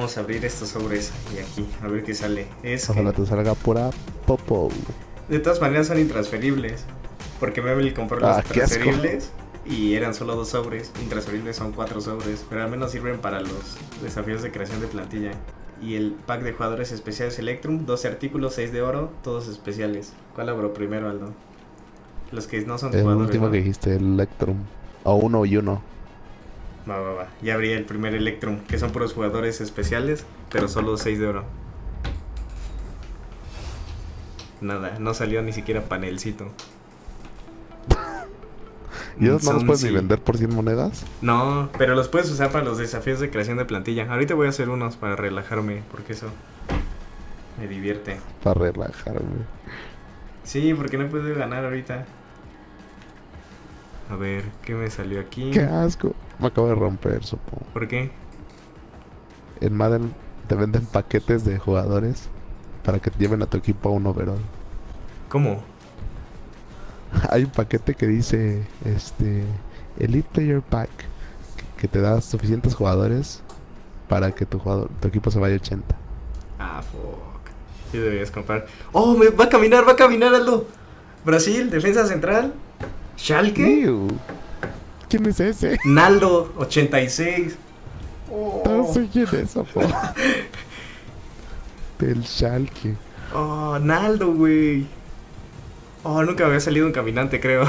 vamos a abrir estos sobres y aquí, a ver qué sale. Ojalá te salga pura popo. De todas maneras son intransferibles, porque Mebel compró los transferibles y eran solo 2 sobres. Intransferibles son 4 sobres, pero al menos sirven para los desafíos de creación de plantilla. Y el pack de jugadores especiales Electrum, 12 artículos, 6 de oro, todos especiales. ¿Cuál abro primero, Aldo? Los que no son jugadores. El último, ¿no?, que dijiste, el Electrum. O 1 y 1. Va. Ya abrí el primer Electrum, que son puros jugadores especiales, pero solo 6 de oro. Nada, no salió ni siquiera panelcito. ¿Y esos no los puedes ni vender por 100 monedas? No, pero los puedes usar para los desafíos de creación de plantilla. Ahorita voy a hacer unos para relajarme, porque eso me divierte. Para relajarme. Sí, porque no puedo ganar ahorita. A ver, ¿qué me salió aquí? ¡Qué asco! Me acabo de romper, supongo. ¿Por qué? En Madden te venden paquetes de jugadores para que te lleven a tu equipo a un overall. ¿Cómo? Hay un paquete que dice Elite Player Pack, que te da suficientes jugadores para que tu equipo se vaya a 80. Ah, fuck. Sí deberías comprar. ¡Oh! Va a caminar, Aldo! Brasil, defensa central. ¿Schalke? Ew. ¿Quién es ese? Naldo, 86. Oh. No sé quién es eso, po. Del Schalke. Oh, Naldo, güey. Oh, nunca me había salido un caminante, creo.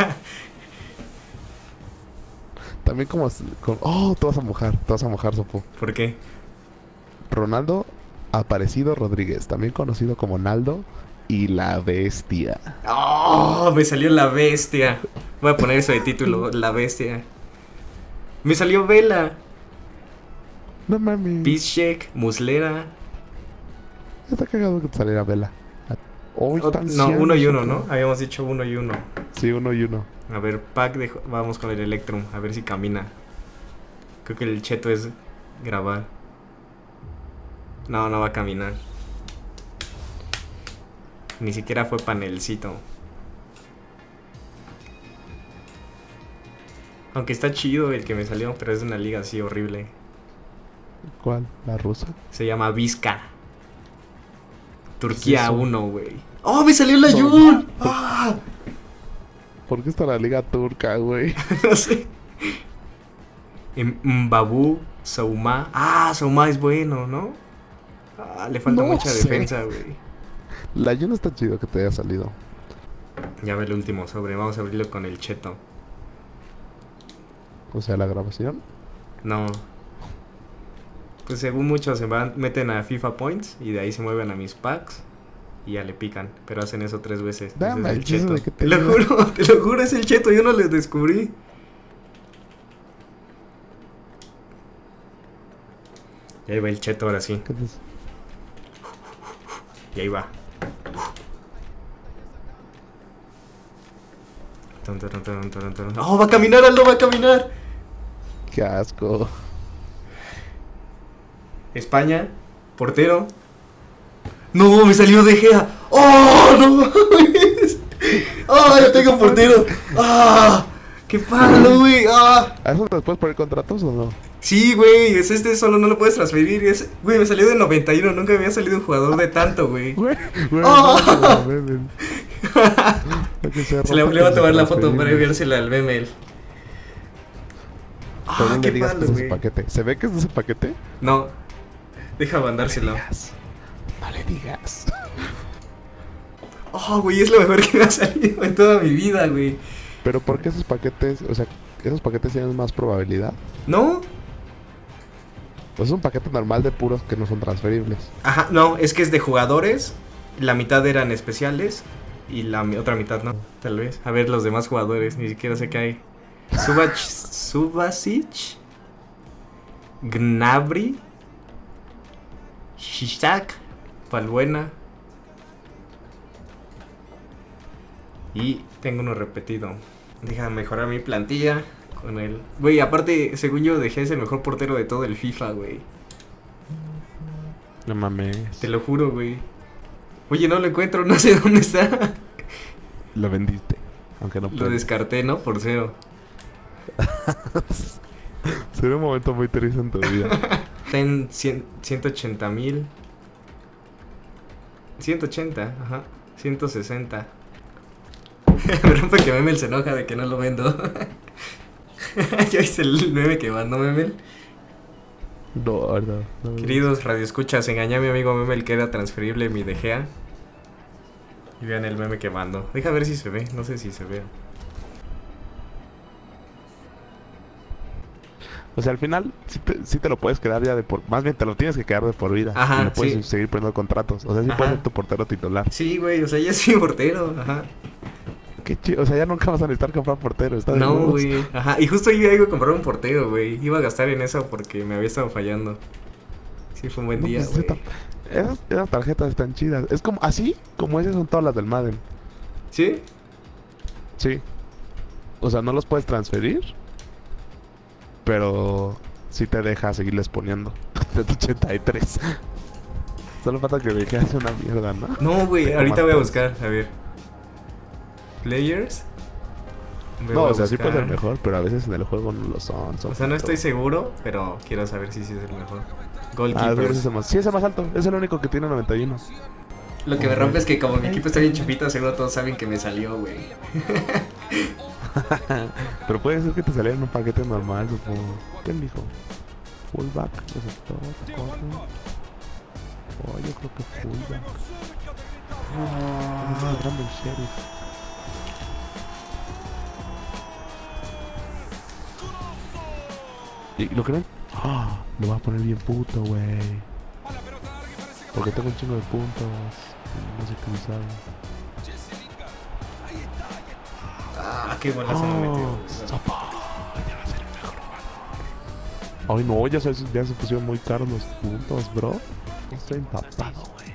También oh, te vas a mojar, Sopo. ¿Por qué? Ronaldo Aparecido Rodríguez, también conocido como Naldo y la Bestia. Oh, me salió la Bestia. Voy a poner eso de título, la Bestia. Me salió Vela. No mames. Piszczek, Muslera. Está cagado que te saliera Vela. No, 1 y 1, ¿no? Habíamos dicho 1 y 1. Sí, 1 y 1. A ver, vamos con el Electrum, a ver si camina. Creo que el cheto es grabar. No va a caminar. Ni siquiera fue panelcito. Aunque está chido el que me salió, pero es de una liga así horrible. ¿Cuál? ¿La rusa? Se llama Vizca. Turquía 1, güey. ¡Oh, me salió la Jun! ¡Ah! ¿Por qué está la liga turca, güey? No sé. Mbabu, Souma. Ah, Souma es bueno, ¿no? Ah, le falta mucha defensa, güey. La Jun está chido que te haya salido. Ya ve el último sobre. Vamos a abrirlo con el cheto. O sea, la grabación. No. Pues según muchos meten a FIFA Points y de ahí se mueven a mis packs y ya le pican, pero hacen eso 3 veces. Dame el cheto. De que te lo juro, es el cheto, yo no lo descubrí. Y ahí va el cheto ahora sí. Y ahí va. ¡Oh, va a caminar, Aldo, va a caminar! ¡Qué asco! España, portero. ¡No! Me salió De Gea. ¡Oh, no! ¡Ah, ya tengo portero! ¡Ah! ¡Qué palo, güey! ¡Ah! ¿A eso te puedes poner contratos o no? Sí, güey, es solo no lo puedes transferir. Güey, me salió de 91, nunca me había salido un jugador de tanto, güey. ¡Oh! Le voy a tomar la foto para enviársela al BML. ¡Ah, qué palo, güey! ¿Se ve que es de ese paquete? No. Deja mandárselo. No le digas. Oh, güey, es lo mejor que me ha salido en toda mi vida, güey. ¿Pero por qué esos paquetes, o sea, esos paquetes tienen más probabilidad? ¿No? Pues es un paquete normal de puros que no son transferibles. Ajá, no, es que es de jugadores. La mitad eran especiales y la otra mitad no, tal vez. A ver los demás jugadores, ni siquiera sé qué hay. Subasic, Gnabry, Shishak, Valbuena. Y tengo uno repetido. Deja mejorar mi plantilla con él. Güey, aparte, según yo, dejé ese mejor portero de todo el FIFA, güey. No mames. Te lo juro, güey. Oye, no lo encuentro, no sé dónde está. Lo vendiste, aunque no puedes. Lo descarté, ¿no? Por 0. Sería un momento muy triste en tu vida. Está en 180,000. 180, ajá. 160. Me rompe que Memel se enoja de que no lo vendo. ¿Ya viste el meme que mandó Memel? No. Queridos radioescuchas, engañé a mi amigo Memel que era transferible mi De Gea. Y vean el meme que mando. Deja ver si se ve, no sé si se ve. O sea, al final sí te lo puedes quedar ya de por... Más bien te lo tienes que quedar de por vida. Ajá, y no puedes seguir poniendo contratos. O sea, sí puedes ser tu portero titular. Sí, güey, o sea, ya soy portero, ajá. Qué chido, o sea, ya nunca vas a necesitar comprar portero. No, güey, ajá. Y justo yo iba a comprar un portero, güey. Iba a gastar en eso porque me había estado fallando. Sí, fue un buen día, güey. Esas tarjetas están chidas. Es como, así como esas son todas las del Madden. ¿Sí? Sí. O sea, no los puedes transferir. Pero sí te deja seguirles poniendo. Desde 83. Solo falta que deje hacer una mierda, ¿no? No, güey, ahorita voy a buscar, a ver. Players. No, o sea, sí puede ser mejor, pero a veces en el juego no lo son. O sea, no estoy seguro, pero quiero saber si sí es el mejor. Goalkeepers. Sí, es el más alto. Es el único que tiene 91. Lo que me rompe es que como mi equipo está bien chupito, seguro todos saben que me salió, güey. Pero puede ser que te saliera en un paquete normal, supongo. ¿Qué dijo? Fullback, receptor, corner. Oh, yo creo que fullback. Grande el sheriff. ¿Y lo creen? Ah, lo voy a poner bien puto, güey. Porque tengo un chingo de puntos. No sé qué me sabe. Ah, qué buena se me metió. Sopa. Ya va a ser el mejor jugador. Ay, no, ya se pusieron muy caros los puntos, bro. Estoy empapado, güey.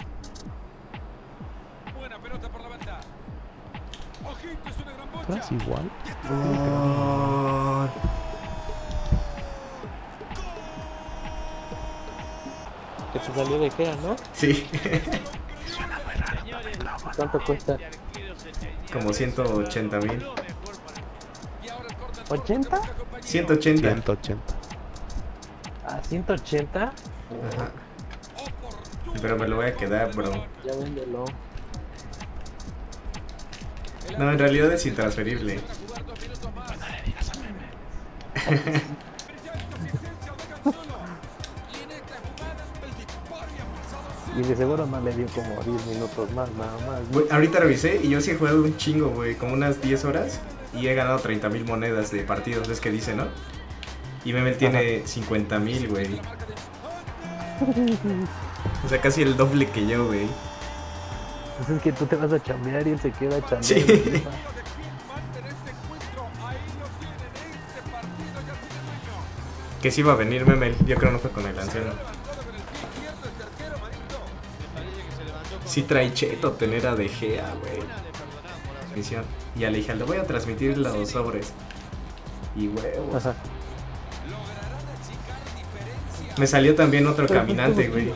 Buena pelota por la banda. Ojito, es una gran bocha. ¿Estás igual? Que te salió de Gea, ¿no? Sí. Suena muy raro. ¿Cuánto cuesta? Como 180,000. ¿80? 180. 180. ¿A 180? Ajá. Pero me lo voy a quedar, bro. Ya véndelo. No, en realidad es intransferible. No le digas a Meme. Y de seguro no le dio como 10 minutos más, nada más. Güey, ahorita revisé y yo sí he jugado un chingo, güey. Como unas 10 horas. Y he ganado 30,000 monedas de partidos, es que dice, ¿no? Y Memel tiene 50,000, güey. O sea, casi el doble que yo, güey. Pues es que tú te vas a chambear y él se queda chambeando. Sí. Que sí iba a venir Memel. Yo creo no fue con el anciano. Sí trae cheto tener a De Gea, güey. Misión. Y le dije, le voy a transmitir los sobres. Y huevos. Ajá. Me salió también otro caminante, güey.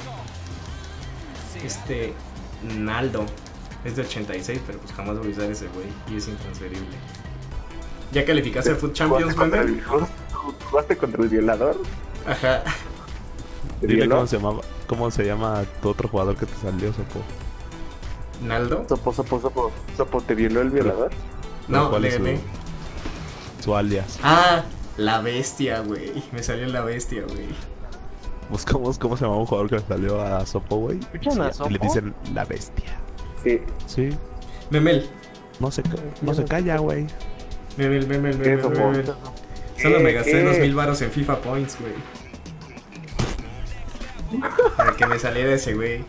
Naldo. Es de 86, pero pues jamás voy a usar ese, güey. Y es intransferible. ¿Ya calificaste al Foot Champions, Memel? ¿Jugaste contra el violador? Ajá. Dile cómo se llama tu otro jugador que te salió, Sopo. ¿Naldo? Sopo, ¿te violó el violador? No, ¿cuál le es gané. Su alias? Ah, la bestia, güey. Me salió la bestia, güey. Buscamos cómo se llama un jugador que le salió a Sopo, güey. ¿Escuchan a Sopo? Y le dicen la bestia. Sí. Sí. Memel. No se calla, güey. Memel. Solo me gasté 2,000 varos en FIFA Points, güey. Para que me saliera ese, güey.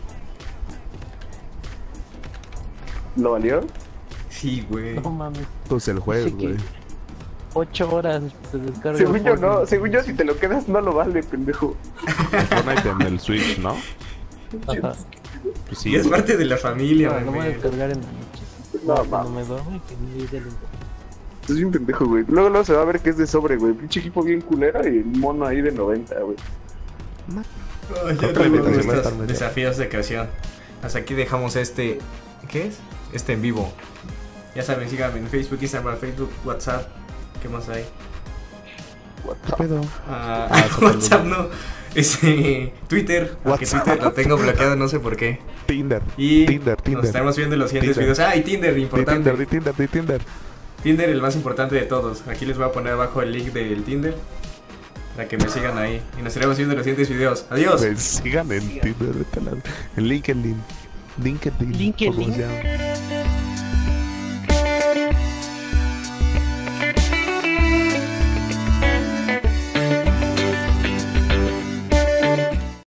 ¿Lo valió? Sí, güey. No mames. Pues el juego, Sí, que- güey. 8 horas se descarga. Según yo no, Fortnite. según yo si te lo quedas no lo vale, pendejo. El Fortnite en el Switch, ¿no? Ajá. Pues Y es güey. parte de la familia, No, lo voy a güey. descargar en la noche. No, Cuando mames. me duermo y que me dice el internet. Estás bien pendejo, güey. Luego se va a ver que es de sobre, güey. Pinche equipo bien culera y el mono ahí de 90, güey. Ay, ya Otra tengo invitación estos esta noche. desafíos de creación. Hasta aquí dejamos ¿qué es? En vivo. Ya saben, síganme en Facebook, Instagram, Facebook, WhatsApp. ¿Qué más hay? ¿Qué pedo? WhatsApp no. Twitter. Aunque Twitter lo tengo bloqueado, no sé por qué. Tinder. Y Tinder. nos estaremos viendo en los siguientes videos. Y Tinder, importante. Tinder. Tinder, el más importante de todos. Aquí les voy a poner abajo el link del Tinder para que me sigan ahí. Y nos estaremos viendo en los siguientes videos. Adiós. Me sigan en Tinder, en LinkedIn. LinkedIn. ¿Cómo se llama?